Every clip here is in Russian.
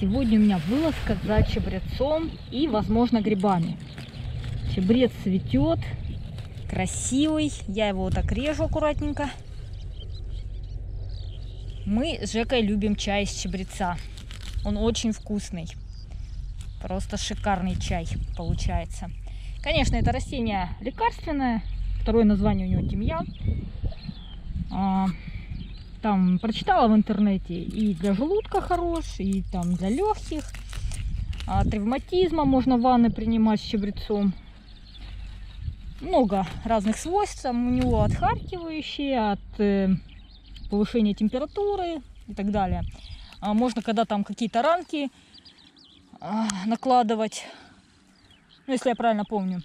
Сегодня у меня вылазка за чабрецом и, возможно, грибами. Чабрец цветет, красивый. Я его вот так режу аккуратненько. Мы с Жекой любим чай из чабреца. Он очень вкусный. Просто шикарный чай получается. Конечно, это растение лекарственное. Второе название у него тимьян. Там прочитала в интернете, и для желудка хорош, и там для легких. От ревматизма можно ванны принимать с чабрецом. Много разных свойств. У него отхаркивающие, от повышения температуры и так далее. Можно, когда там какие-то ранки, накладывать. Ну, если я правильно помню.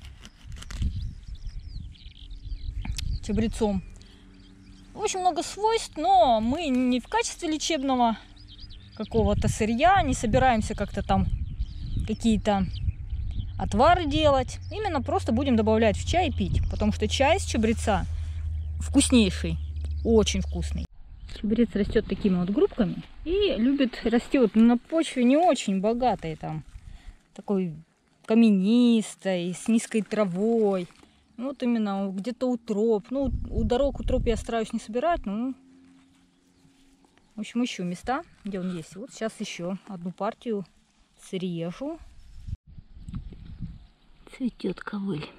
Чабрецом. Очень много свойств, но мы не в качестве лечебного какого-то сырья, не собираемся как-то там какие-то отвары делать. Именно просто будем добавлять в чай и пить, потому что чай из чабреца вкуснейший, очень вкусный. Чабрец растет такими вот группками и любит расти вот на почве не очень богатой, там такой каменистой, с низкой травой. Вот именно где-то у троп. Ну, у дорог, у троп я стараюсь не собирать. Ну, в общем, ищу места, где он есть. Вот сейчас еще одну партию срежу. Цветет ковыль.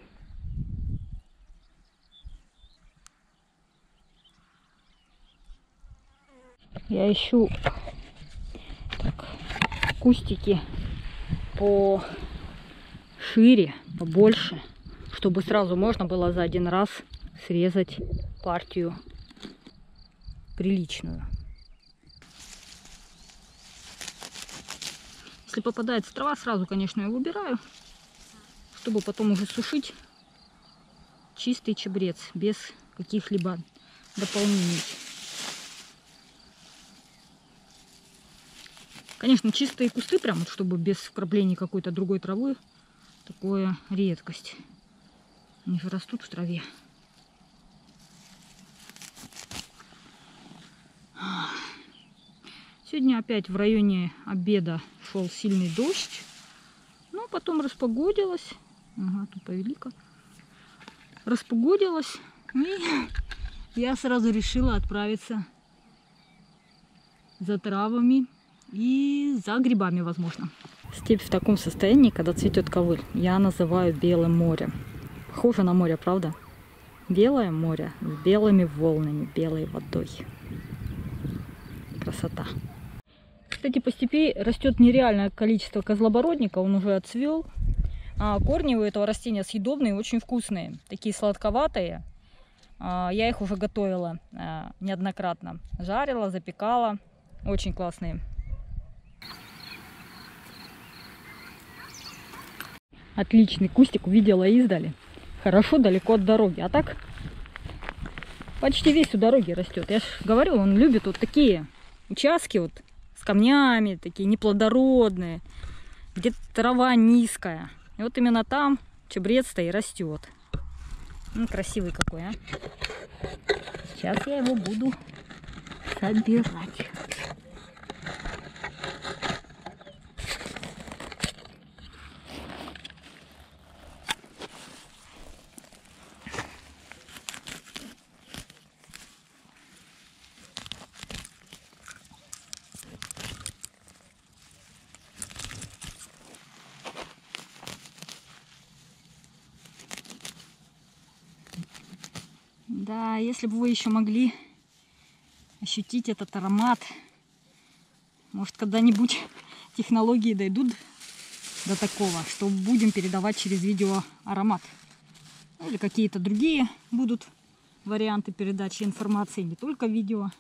Я ищу так, кустики пошире, побольше, чтобы сразу можно было за один раз срезать партию приличную. Если попадается трава, сразу, конечно, я выбираю, чтобы потом уже сушить чистый чабрец, без каких-либо дополнений. Конечно, чистые кусты, прям, чтобы без вкраплений какой-то другой травы, такое редкость. Они же растут в траве. Сегодня опять в районе обеда шел сильный дождь. Но потом распогодилось. Ага, тут повелика. Распогодилось. И я сразу решила отправиться за травами и за грибами, возможно. Степь в таком состоянии, когда цветет ковыль, я называю белым морем. Похоже на море, правда? Белое море с белыми волнами, белой водой. Красота. Кстати, по степи растет нереальное количество козлобородника, он уже отцвел. А корни у этого растения съедобные, очень вкусные, такие сладковатые. Я их уже готовила неоднократно. Жарила, запекала. Очень классные. Отличный кустик, увидела издали. Хорошо, далеко от дороги. А так почти весь у дороги растет. Я же говорю, он любит вот такие участки вот с камнями, такие неплодородные, где трава низкая. И вот именно там чабрец-то и растет. Ну, красивый какой, а. Сейчас я его буду собирать. Да, если бы вы еще могли ощутить этот аромат, может, когда-нибудь технологии дойдут до такого, что будем передавать через видео аромат. Или какие-то другие будут варианты передачи информации, не только видео.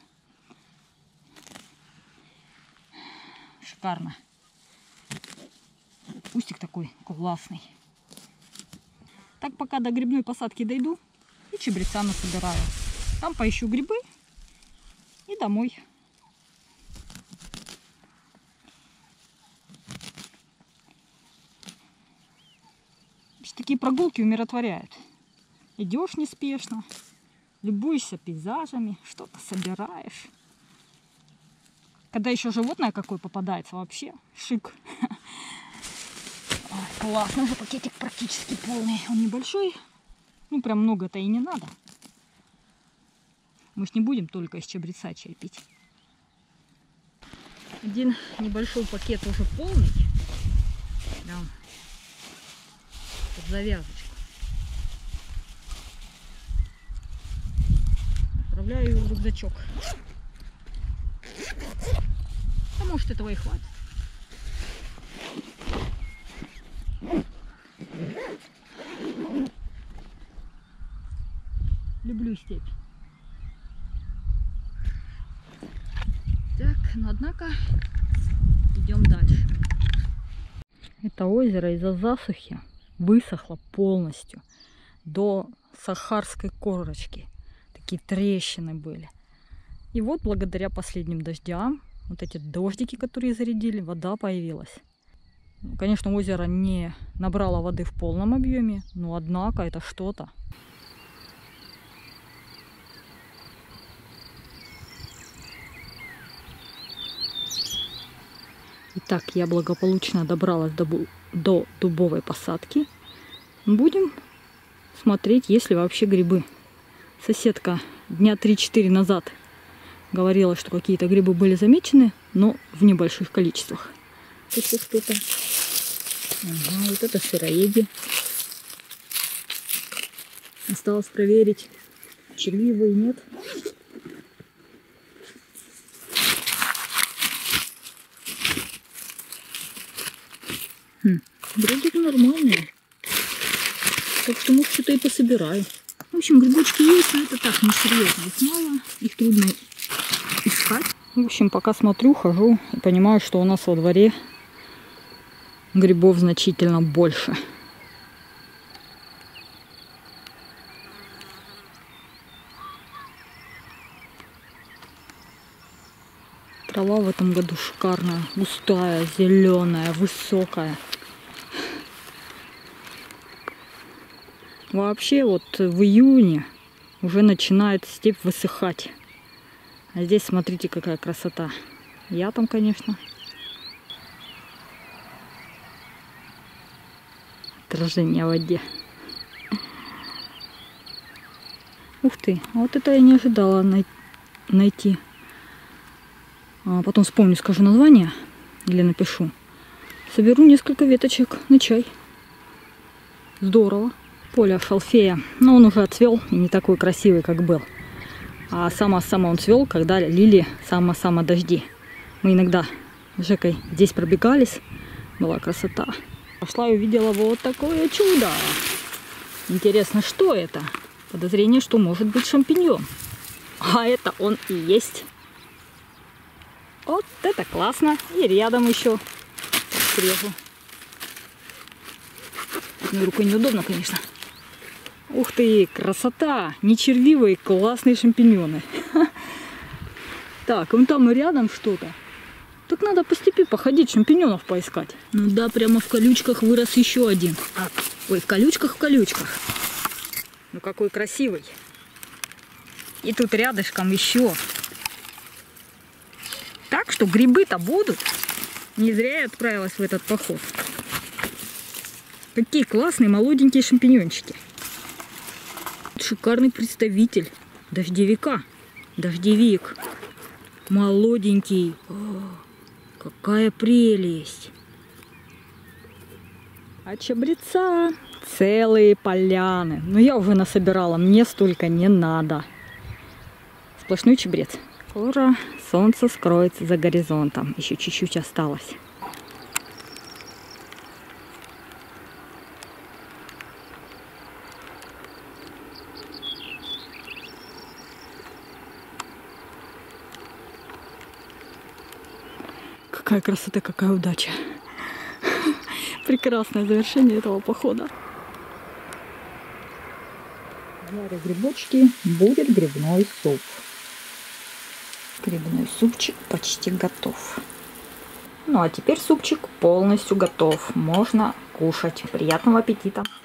Шикарно. Кустик такой классный. Так, пока до грибной посадки дойду, и чабреца насобираю. Там поищу грибы и домой. Такие прогулки умиротворяют. Идешь неспешно, любуешься пейзажами, что-то собираешь. Когда еще животное какое попадается, вообще шик. Ой, классно, уже пакетик практически полный. Он небольшой, ну прям много-то и не надо. Мы ж не будем только из чабреца чай пить. Один небольшой пакет уже полный. Прям под завязочку. Отправляю его в рюкзачок. А может, этого и хватит. Люблю степь. Так, но однако идем дальше. Это озеро из-за засухи высохло полностью до сахарской корочки. Такие трещины были. И вот благодаря последним дождям, вот эти дождики, которые зарядили, вода появилась. Конечно, озеро не набрало воды в полном объеме, но однако это что-то. Итак, я благополучно добралась до дубовой посадки. Будем смотреть, есть ли вообще грибы. Соседка дня 3-4 назад говорила, что какие-то грибы были замечены, но в небольших количествах. Еще что-то. Ага, вот это сыроеди. Осталось проверить, червивые нет. Вроде нормальные. Так что, может, что-то и пособираю. В общем, грибочки есть, но это так, несерьезно. Их мало, их трудно искать. В общем, пока смотрю, хожу и понимаю, что у нас во дворе грибов значительно больше. Трава в этом году шикарная, густая, зеленая, высокая. Вообще вот в июне уже начинает степь высыхать. А здесь смотрите, какая красота. Я там, конечно. Отражение в воде. Ух ты, вот это я не ожидала найти. Потом вспомню, скажу название или напишу. Соберу несколько веточек на чай. Здорово. Поле шалфея. Но он уже отцвел и не такой красивый, как был. А само он цвел, когда лили само дожди. Мы иногда с Жекой здесь пробегались. Была красота. Пошла и увидела вот такое чудо. Интересно, что это? Подозрение, что может быть шампиньон. А это он и есть. Вот это классно. И рядом еще срежу. Одной рукой неудобно, конечно. Ух ты, красота! Нечервивые, классные шампиньоны. Так, вон там рядом что-то. Так надо по степи походить, шампиньонов поискать. Ну да, прямо в колючках вырос еще один. Ой, в колючках. Ну какой красивый. И тут рядышком еще. Так что грибы-то будут. Не зря я отправилась в этот поход. Какие классные молоденькие шампиньончики. Шикарный представитель дождевика. Дождевик. Молоденький. О, какая прелесть. А чабреца целые поляны. Но я уже насобирала. Мне столько не надо. Сплошной чабрец. Скоро солнце скроется за горизонтом. Еще чуть-чуть осталось. Какая красота, какая удача. Прекрасное завершение этого похода. Жарю грибочки, будет грибной суп. Грибной супчик почти готов. Ну а теперь супчик полностью готов. Можно кушать. Приятного аппетита!